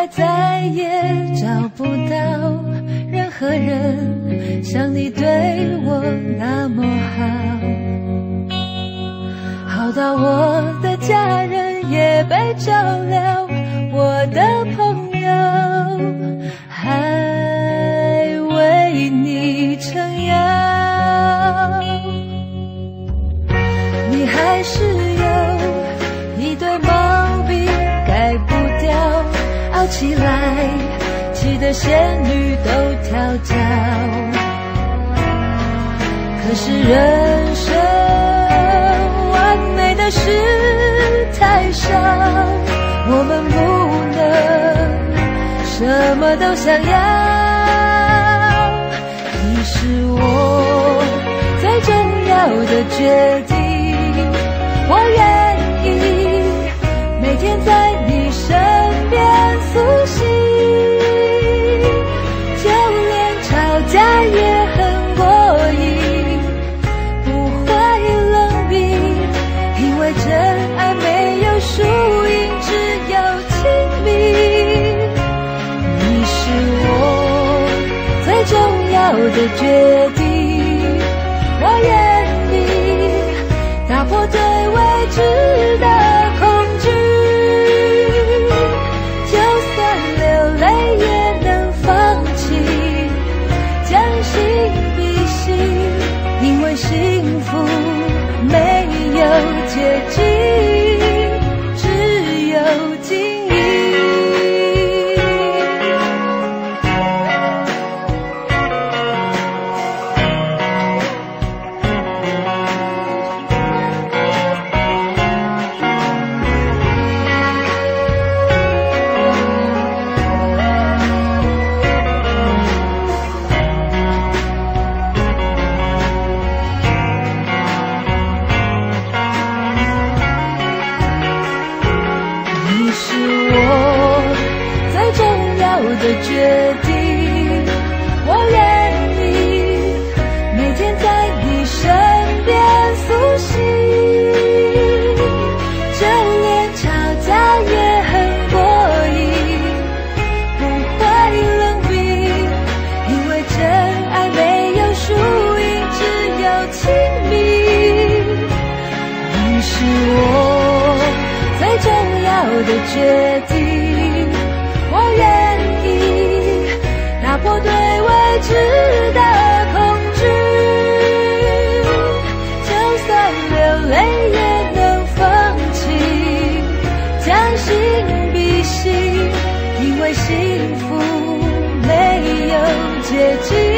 来再也找不到任何人像你对我那么好，好到我的家人也被照料，我的朋友还为你撑腰，你还是有一对毛病改不掉，傲起来气得仙女都跳脚，可是人生完美的事太少，我们不能什么都想要，你是我最重要的决定，我愿意每天在你身边苏醒，就连吵架也很过瘾，不会冷冰，因为真爱没有输赢，只有亲密。你是我最重要的决定，我愿意打破对未知的恐惧，就算流泪也能放弃，将心比心，因为幸福没有捷径，只有经营。的决定，我愿意每天在你身边苏醒，就连吵架也很过瘾，不会冷冰，因为真爱没有输赢，只有亲密。你是我最重要的决定，我愿打破对未知的恐惧，就算流泪也能放弃，将心比心，因为幸福没有捷径。